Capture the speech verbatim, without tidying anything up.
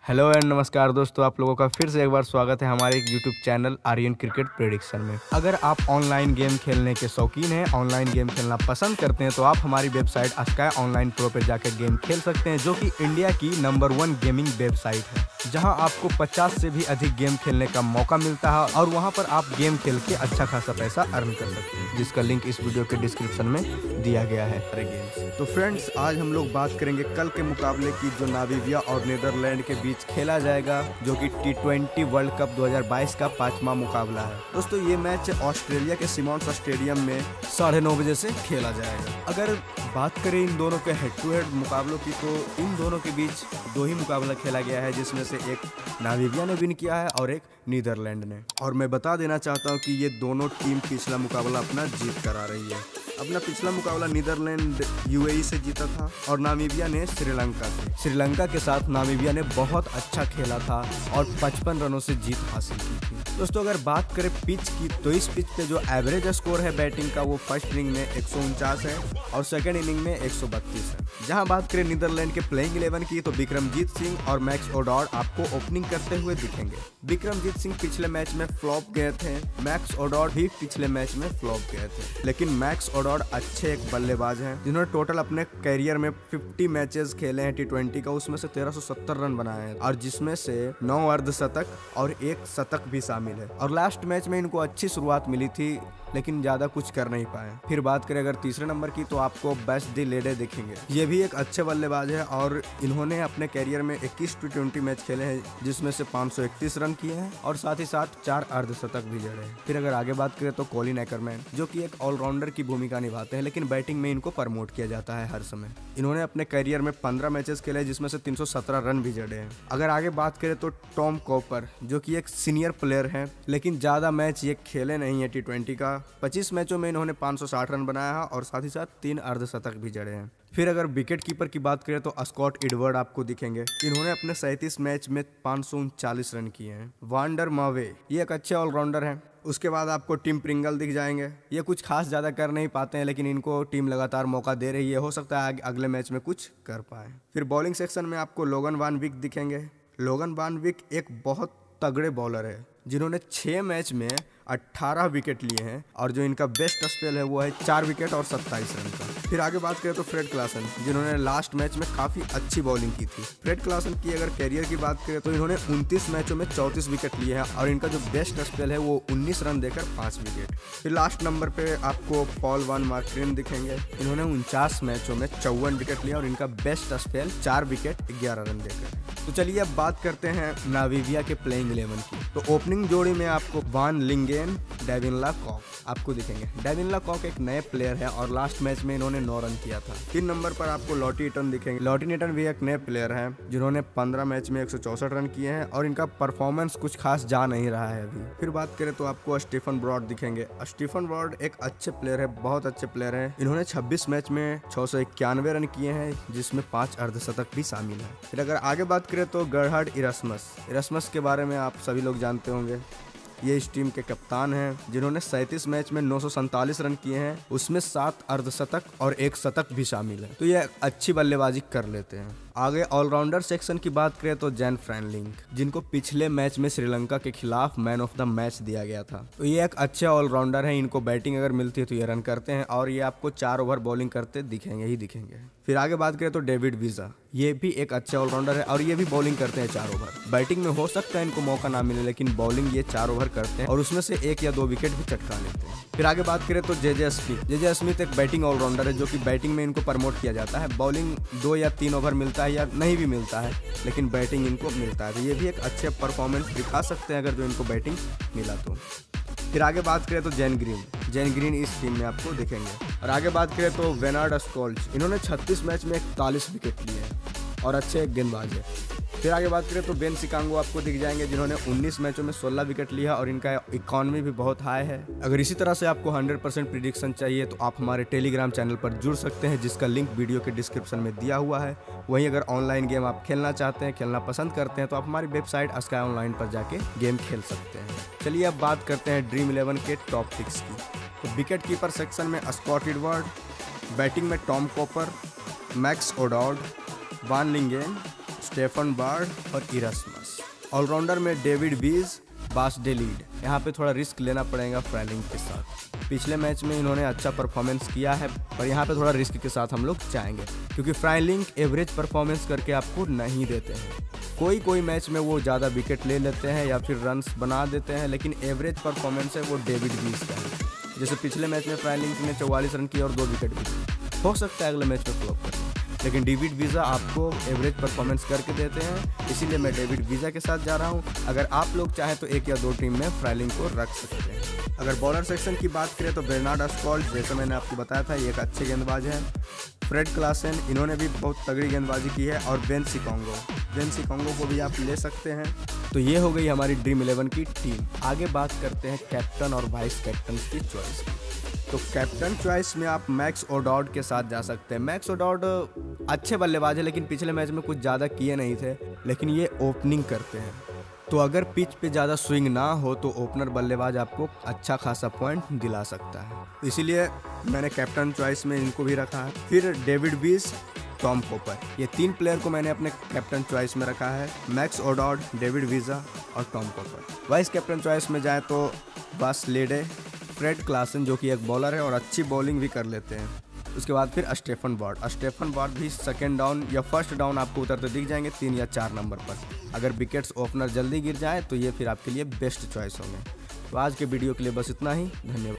Hello and नमस्कार दोस्तों, आप लोगों का फिर से एक बार स्वागत है हमारे एक YouTube channel Aryan cricket prediction में। अगर आप ऑनलाइन गेम खेलने के शौकीन हैं, ऑनलाइन गेम खेलना पसंद करते हैं तो आप हमारी वेबसाइट स्काई ऑनलाइन प्रो पर जाकर गेम खेल सकते हैं, जो कि इंडिया की नंबर वन गेमिंग वेबसाइट है, जहां आपको पचास से भी अधिक गेम खेलने का मौका मिलता है और वहां पर आप गेम खेल के अच्छा खासा पैसा अर्न कर सकते हैं, जिसका लिंक इस वीडियो के डिस्क्रिप्शन में दिया गया है। तो फ्रेंड्स, आज हम लोग बात करेंगे कल के मुकाबले की, जो नामीबिया और नीदरलैंड के बीच खेला जाएगा, जो कि टी ट्वेंटी वर्ल्ड कप दो हज़ार बाईस का पांचवा मुकाबला है। दोस्तों, ये मैच ऑस्ट्रेलिया के सिमॉन्स स्टेडियम में साढ़े नौ बजे से खेला जाएगा। अगर बात करें इन दोनों के हेड टू हेड मुकाबलों की, तो इन दोनों के बीच दो ही मुकाबला खेला गया है, जिसमें से एक नामीबिया ने विन किया है और एक नीदरलैंड ने। और मैं बता देना चाहता हूँ कि ये दोनों टीम पिछला मुकाबला अपना जीत कर आ रही है। अपना पिछला मुकाबला नीदरलैंड यूएई से जीता था और नामीबिया ने श्रीलंका से। श्रीलंका के साथ नामीबिया ने बहुत अच्छा खेला था और पचपन रनों से जीत हासिल की थी। दोस्तों, अगर बात करें पिच की, तो इस पिच पे जो एवरेज स्कोर है बैटिंग का, वो फर्स्ट इनिंग में एक सौ उनचास है और सेकेंड इनिंग में एक सौ बत्तीस है। जहां बात करें नीदरलैंड के प्लेइंग इलेवन की, तो विक्रमजीत सिंह और मैक्स ओडॉर्ड आपको ओपनिंग करते हुए दिखेंगे। विक्रमजीत सिंह पिछले मैच में फ्लॉप गए थे, मैक्स ओडॉर्ड भी पिछले मैच में फ्लॉप गए थे, लेकिन मैक्स ओडॉर्ड अच्छे एक बल्लेबाज हैं, जिन्होंने टोटल अपने करियर में पचास मैचेस खेले हैं टी ट्वेंटी का, उसमें से तेरह सौ सत्तर रन बनाए हैं और जिसमें से नौ अर्धशतक और एक शतक भी शामिल है। और लास्ट मैच में इनको अच्छी शुरुआत मिली थी, लेकिन ज्यादा कुछ कर नहीं पाए। फिर बात करें अगर तीसरे नंबर की, तो आपको बेस्ट डी लेडे दिखेंगे। ये भी एक अच्छे बल्लेबाज है और इन्होंने अपने करियर में इक्कीस टी ट्वेंटी मैच खेले हैं, जिसमें से पाँच सौ इकतीस रन किए हैं और साथ ही साथ चार अर्धशतक भी जड़े हैं। फिर अगर आगे बात करें तो कॉलिन एकरमैन, जो कि एक ऑलराउंडर की भूमिका निभाते हैं, लेकिन बैटिंग में इनको प्रमोट किया जाता है हर समय। इन्होंने अपने करियर में पंद्रह मैचेस खेले, जिसमें से तीन सौ सत्रह रन भी जड़े हैं। अगर आगे बात करें तो टॉम कॉपर, जो कि एक सीनियर प्लेयर है, लेकिन ज्यादा मैच ये खेले नहीं है टी ट्वेंटी का। पच्चीस मैचों में इन्होंने पाँच सौ साठ रन बनाया है और साथ ही साथ तीन अर्धशतक भी जड़े हैं। फिर अगर विकेट कीपर की बात करें तो स्कॉट एडवर्ड आपको दिखेंगे। इन्होंने अपने सैंतीस मैच में पाँच सौ उनचालीस रन किए हैं। वांडर मावे, ये एक अच्छे ऑलराउंडर हैं। उसके बाद आपको टिम प्रिंगल दिख जाएंगे। ये कुछ खास ज़्यादा कर नहीं पाते हैं, लेकिन इनको टीम लगातार मौका दे रही है, हो सकता है अगले मैच में कुछ कर पाए। फिर बॉलिंग सेक्शन में आपको लोगन वान विक दिखेंगे। लोगन वान विक एक बहुत तगड़े बॉलर है, जिन्होंने छः मैच में अट्ठारह विकेट लिए हैं और जो इनका बेस्ट स्पेल है वो है चार विकेट और सत्ताईस रन का। फिर आगे बात करें तो फ्रेड क्लासन, जिन्होंने लास्ट मैच में काफ़ी अच्छी बॉलिंग की थी। फ्रेड क्लासन की अगर कैरियर की बात करें तो इन्होंने उनतीस मैचों में चौंतीस विकेट लिए हैं और इनका जो बेस्ट स्पेल है वो उन्नीस रन देकर पाँच विकेट। फिर लास्ट नंबर पे आपको पॉल वान मार्टिन दिखेंगे। इन्होंने उनचास मैचों में चौवन विकेट लिए और इनका बेस्ट स्पेल चार विकेट ग्यारह रन देकर। तो चलिए अब बात करते हैं नामीबिया के प्लेइंग इलेवन की। तो ओपनिंग जोड़ी में आपको van Lingen, Divan la Cock आपको दिखेंगे। डेविन ला कॉक एक नए प्लेयर है और लास्ट मैच में इन्होंने नौ रन किया था। तीन नंबर पर आपको लॉटी ईटन दिखेंगे। लॉटी ईटन भी एक नए प्लेयर हैं, जिन्होंने पंद्रह मैच में एक सौ चौसठ रन किए हैं और इनका परफॉर्मेंस कुछ खास जा नहीं रहा है अभी। फिर बात करें तो आपको स्टीफन ब्रॉड दिखेंगे। स्टीफन ब्रॉड एक अच्छे प्लेयर है, बहुत अच्छे प्लेयर हैं। इन्होंने छब्बीस मैच में छह सौ इक्यानवे रन किए हैं, जिसमें पांच अर्धशतक भी शामिल है। फिर अगर आगे बात करें तो गर्हार्ड इरास्मस इरास्मस के बारे में आप सभी लोग जानते होंगे। ये इस टीम के कप्तान हैं, जिन्होंने सैंतीस मैच में नौ सौ सैंतालीस रन किए हैं, उसमें सात अर्धशतक और एक शतक भी शामिल है। तो ये अच्छी बल्लेबाजी कर लेते हैं। आगे ऑलराउंडर सेक्शन की बात करें तो जैन फ्रैंकलिन, जिनको पिछले मैच में श्रीलंका के खिलाफ मैन ऑफ द मैच दिया गया था। तो ये एक अच्छे ऑलराउंडर हैं। इनको बैटिंग अगर मिलती है तो ये रन करते हैं और ये आपको चार ओवर बॉलिंग करते दिखेंगे ही दिखेंगे। फिर आगे बात करें तो डेविड वीजा, ये भी एक अच्छे ऑलराउंडर है और ये भी बॉलिंग करते हैं चार ओवर। बैटिंग में हो सकता है इनको मौका ना मिले, लेकिन बॉलिंग ये चार ओवर करते हैं और उसमें से एक या दो विकेट भी चटका लेते हैं। फिर आगे बात करें तो जेजे स्मिथ जेजे स्मिथ एक बैटिंग ऑलराउंडर है, जो कि बैटिंग में इनको प्रमोट किया जाता है। बॉलिंग दो या तीन ओवर मिलता है या नहीं भी मिलता है, लेकिन बैटिंग इनको मिलता है, तो ये भी एक अच्छे परफॉर्मेंस दिखा सकते हैं अगर जो इनको बैटिंग मिला तो। फिर आगे बात करें तो जैन ग्रीन जैन ग्रीन इस टीम में आपको दिखेंगे। और आगे बात करें तो वेनार्ड स्कोल्च, इन्होंने छत्तीस मैच में इकतालीस विकेट लिए हैं और अच्छे एक गेंदबाज है। फिर आगे बात करें तो बेन सिकांगो आपको दिख जाएंगे, जिन्होंने उन्नीस मैचों में सोलह विकेट लिया और इनका इकॉनमी भी बहुत हाई है। अगर इसी तरह से आपको सौ परसेंट प्रिडिक्शन चाहिए तो आप हमारे टेलीग्राम चैनल पर जुड़ सकते हैं, जिसका लिंक वीडियो के डिस्क्रिप्शन में दिया हुआ है। वहीं अगर ऑनलाइन गेम आप खेलना चाहते हैं, खेलना पसंद करते हैं, तो आप हमारी वेबसाइट स्काई ऑनलाइन पर जाके गेम खेल सकते हैं। चलिए अब बात करते हैं ड्रीम इलेवन के टॉप पिक्स की। तो विकेट कीपर सेक्शन में स्कॉट एडवर्ड, बैटिंग में टॉम कॉपर, मैक्स ओडॉर्ड, वान लिंगेन, स्टेफन बार्ड और इरास्मस। ऑलराउंडर में डेविड वीज, बास डेलीड। यहाँ पे थोड़ा रिस्क लेना पड़ेगा फ्राइलिंग के साथ। पिछले मैच में इन्होंने अच्छा परफॉर्मेंस किया है, पर यहाँ पे थोड़ा रिस्क के साथ हम लोग जाएंगे, क्योंकि फ्राइलिंग एवरेज परफॉर्मेंस करके आपको नहीं देते हैं। कोई कोई मैच में वो ज़्यादा विकेट ले लेते हैं या फिर रन्स बना देते हैं, लेकिन एवरेज परफॉर्मेंस है वो डेविड वीज का है। जैसे पिछले मैच में फ्राइलिंग ने चौवालीस रन किए और दो विकेट भी ली। हो सकता है अगले मैच में फ्लॉप करें, लेकिन डेविड वीजा आपको एवरेज परफॉर्मेंस करके देते हैं, इसीलिए मैं डेविड वीजा के साथ जा रहा हूं। अगर आप लोग चाहें तो एक या दो टीम में फ्राइलिंग को रख सकते हैं। अगर बॉलर सेक्शन की बात करें तो बेर्नार्ड अस्कॉल्ट, जैसे मैंने आपको बताया था, ये एक अच्छे गेंदबाज हैं। फ्रेड क्लासन, इन्होंने भी बहुत तगड़ी गेंदबाजी की है। और बेन सिकोंगो, बेन सिकोंगो को भी आप ले सकते हैं। तो ये हो गई हमारी ड्रीम इलेवन की टीम। आगे बात करते हैं कैप्टन और वाइस कैप्टन की चॉइस की। तो कैप्टन चॉइस में आप मैक्स ओडॉड के साथ जा सकते हैं। मैक्स ओडॉड अच्छे बल्लेबाज है, लेकिन पिछले मैच में कुछ ज़्यादा किए नहीं थे, लेकिन ये ओपनिंग करते हैं। तो अगर पिच पे ज़्यादा स्विंग ना हो तो ओपनर बल्लेबाज आपको अच्छा खासा पॉइंट दिला सकता है, इसीलिए मैंने कैप्टन चॉइस में इनको भी रखा है। फिर डेविड वीज, टॉम कॉपर, ये तीन प्लेयर को मैंने अपने कैप्टन चॉइस में रखा है। मैक्स ओडॉड, डेविड वीजा और Tom Cooper. Vice captain choice में जाए तो बास लेडे, फ्रेड क्लासन जो कि एक बॉलर है और अच्छी बॉलिंग भी कर लेते हैं। उसके बाद फिर स्टेफन बार्ड। स्टेफन बार्ड भी सेकंड डाउन या फर्स्ट डाउन आपको उतरते दिख जाएंगे तीन या चार नंबर पर। अगर विकेट्स ओपनर जल्दी गिर जाए तो ये फिर आपके लिए बेस्ट चॉइस होंगे। तो आज के वीडियो के लिए बस इतना ही। धन्यवाद।